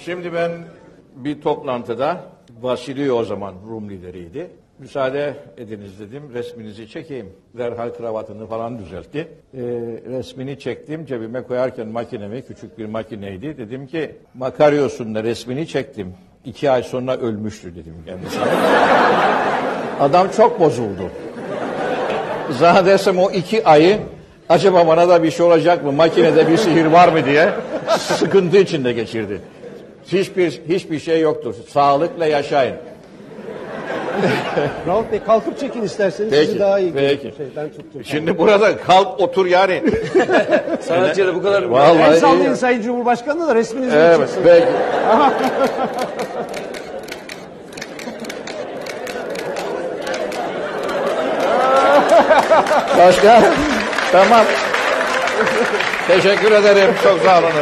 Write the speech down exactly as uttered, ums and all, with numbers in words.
Şimdi ben bir toplantıda, Vasili o zaman Rum lideriydi. Müsaade ediniz dedim, resminizi çekeyim. Derhal kravatını falan düzeltti. Ee, resmini çektim, cebime koyarken makinemi, küçük bir makineydi. Dedim ki, Makaryos'un da resmini çektim. İki ay sonra ölmüştü dedim kendisine. Adam çok bozuldu. Zannedersem o iki ayı, acaba bana da bir şey olacak mı, makinede bir sihir var mı diye sıkıntı içinde geçirdi. Hiçbir, hiçbir şey yoktur. Sağlıkla yaşayın. Rauf Bey kalkıp çekin isterseniz, Peki, sizi daha iyi peki. Şey, ben tuttum. Şimdi burada kalk otur yani. Sanatçıya da bu kadar. Vallahi El sallayın iyi. Sayın Cumhurbaşkanı da resminizi Evet, çıksın. peki. Başka? Tamam. Teşekkür ederim. Çok sağ olun.